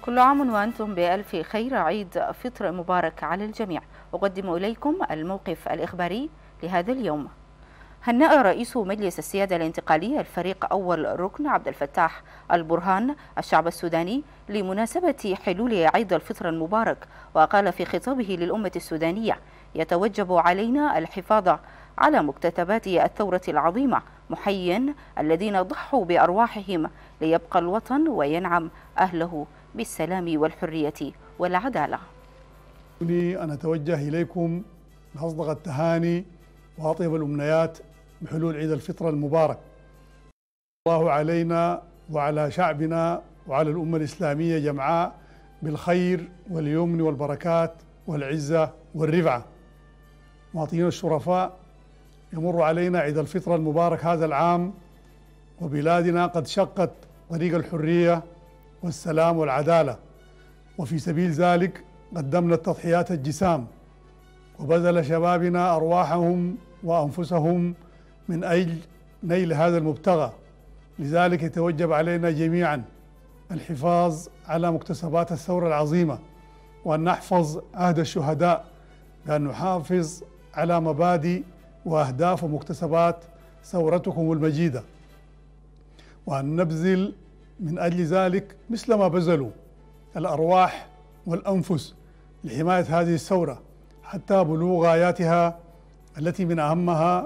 كل عام وأنتم بألف خير. عيد فطر مبارك على الجميع. أقدم إليكم الموقف الإخباري لهذا اليوم. هنأ رئيس مجلس السيادة الانتقالي الفريق أول ركن عبد الفتاح البرهان الشعب السوداني لمناسبة حلول عيد الفطر المبارك، وقال في خطابه للأمة السودانية: يتوجب علينا الحفاظ على مكتسبات الثورة العظيمة، محيا الذين ضحوا بأرواحهم ليبقى الوطن وينعم أهله بالسلام والحرية والعدالة. أن أتوجه إليكم بأصدق التهاني وأطيب الأمنيات بحلول عيد الفطر المبارك. الله علينا وعلى شعبنا وعلى الأمة الإسلامية جمعاء بالخير واليمن والبركات والعزة والرفعة. مواطنينا الشرفاء، يمر علينا عيد الفطر المبارك هذا العام وبلادنا قد شقت طريق الحرية والسلام والعدالة، وفي سبيل ذلك قدمنا التضحيات الجسام، وبذل شبابنا أرواحهم وأنفسهم من أجل نيل هذا المبتغى. لذلك يتوجب علينا جميعا الحفاظ على مكتسبات الثورة العظيمة، وأن نحفظ عهد الشهداء، بأن نحافظ على مبادئ وأهداف ومكتسبات ثورتكم المجيدة، وأن نبذل من أجل ذلك مثل ما بذلوا الأرواح والأنفس لحماية هذه الثورة حتى بلوغ غاياتها التي من أهمها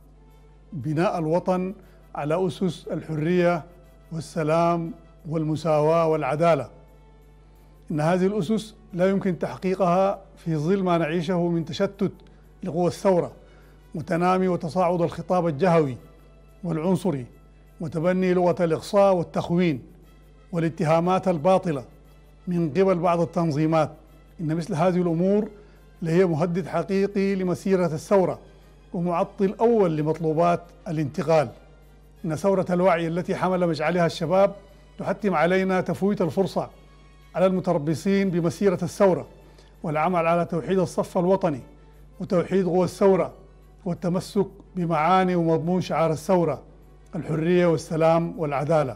بناء الوطن على أسس الحرية والسلام والمساواة والعدالة. إن هذه الأسس لا يمكن تحقيقها في ظل ما نعيشه من تشتت لقوى الثورة، وتنامي وتصاعد الخطاب الجهوي والعنصري، وتبني لغة الإقصاء والتخوين والاتهامات الباطلة من قبل بعض التنظيمات. إن مثل هذه الأمور لهي مهدد حقيقي لمسيرة الثورة ومعطل أول لمطلوبات الانتقال. إن ثورة الوعي التي حمل مشعلها الشباب تحتم علينا تفويت الفرصة على المتربصين بمسيرة الثورة، والعمل على توحيد الصف الوطني وتوحيد قوى الثورة والتمسك بمعاني ومضمون شعار الثورة: الحرية والسلام والعدالة.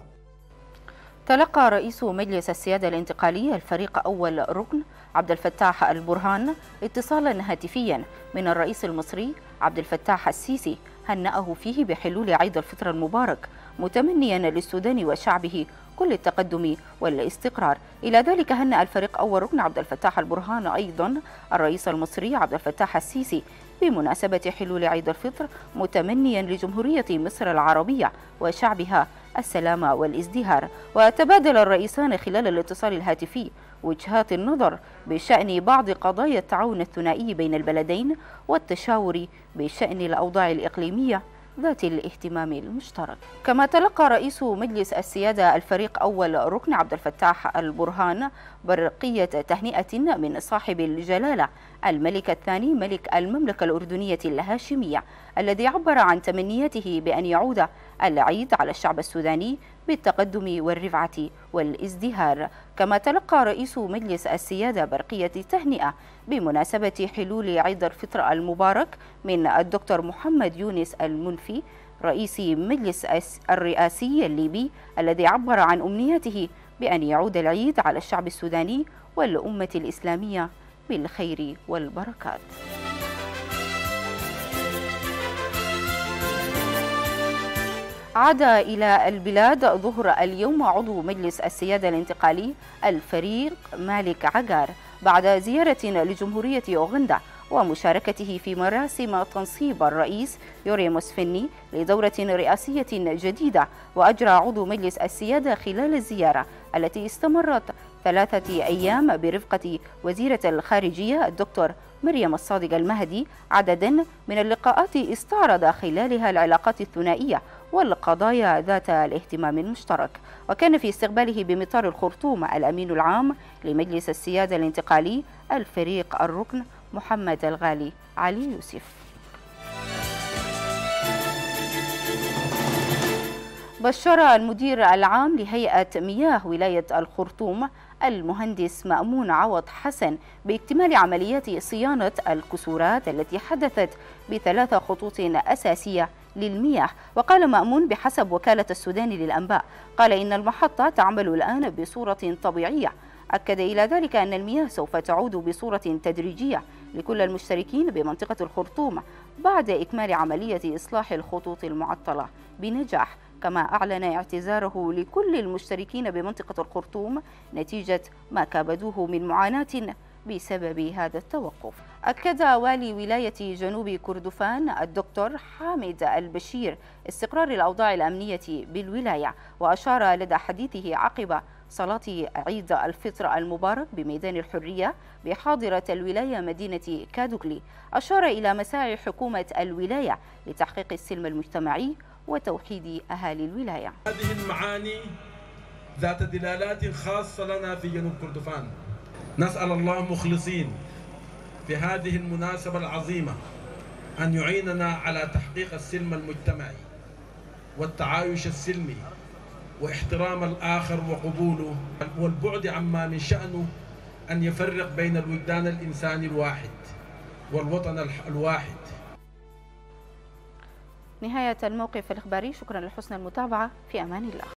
تلقى رئيس مجلس السيادة الانتقالي الفريق أول ركن عبد الفتاح البرهان اتصالا هاتفيا من الرئيس المصري عبد الفتاح السيسي هنأه فيه بحلول عيد الفطر المبارك، متمنيا للسودان وشعبه كل التقدم والاستقرار. إلى ذلك هنأ الفريق أول ركن عبد الفتاح البرهان أيضا الرئيس المصري عبد الفتاح السيسي بمناسبة حلول عيد الفطر، متمنيا لجمهورية مصر العربية وشعبها السلام والازدهار. وتبادل الرئيسان خلال الاتصال الهاتفي وجهات النظر بشأن بعض قضايا التعاون الثنائي بين البلدين والتشاور بشأن الأوضاع الإقليمية ذات الاهتمام المشترك. كما تلقى رئيس مجلس السيادة الفريق أول ركن عبد الفتاح البرهان برقية تهنئة من صاحب الجلالة الملك الثاني ملك المملكة الأردنية الهاشمية، الذي عبر عن تمنياته بأن يعود العيد على الشعب السوداني بالتقدم والرفعة والازدهار. كما تلقى رئيس مجلس السيادة برقية تهنئة بمناسبة حلول عيد الفطر المبارك من الدكتور محمد يونس المنفي رئيس مجلس الرئاسي الليبي، الذي عبر عن أمنيته بأن يعود العيد على الشعب السوداني والأمة الإسلامية بالخير والبركات. عاد إلى البلاد ظهر اليوم عضو مجلس السيادة الانتقالي الفريق مالك عقار بعد زيارة لجمهورية أوغندا ومشاركته في مراسم تنصيب الرئيس يوري موسفيني لدورة رئاسية جديدة. وأجرى عضو مجلس السيادة خلال الزيارة التي استمرت 3 أيام برفقة وزيرة الخارجية الدكتور مريم الصادق المهدي عددا من اللقاءات استعرض خلالها العلاقات الثنائية والقضايا ذات الاهتمام المشترك. وكان في استقباله بمطار الخرطوم الأمين العام لمجلس السيادة الانتقالي الفريق الركن محمد الغالي علي يوسف. بشر المدير العام لهيئة مياه ولاية الخرطوم المهندس مأمون عوض حسن باكتمال عمليات صيانة الكسورات التي حدثت ب3 خطوط أساسية للمياه. وقال مأمون بحسب وكالة السودان للأنباء، قال إن المحطة تعمل الآن بصورة طبيعية أكد إلى ذلك أن المياه سوف تعود بصورة تدريجية لكل المشتركين بمنطقة الخرطوم بعد إكمال عملية إصلاح الخطوط المعطلة بنجاح، كما أعلن اعتذاره لكل المشتركين بمنطقة الخرطوم نتيجة ما كابدوه من معاناة بسبب هذا التوقف. أكد والي ولاية جنوب كردفان الدكتور حامد البشير استقرار الأوضاع الأمنية بالولاية، وأشار لدى حديثه عقب صلاة عيد الفطر المبارك بميدان الحرية بحاضرة الولاية مدينة كادوغلي، أشار إلى مساعي حكومة الولاية لتحقيق السلم المجتمعي وتوحيد أهالي الولاية. هذه المعاني ذات دلالات خاصة لنا في جنوب كردفان. نسأل الله مخلصين في هذه المناسبة العظيمة أن يعيننا على تحقيق السلم المجتمعي والتعايش السلمي واحترام الآخر وقبوله والبعد عما من شأنه أن يفرق بين الوجدان الإنساني الواحد والوطن الواحد. نهاية الموقف الإخباري، شكرا لحسن المتابعة، في أمان الله.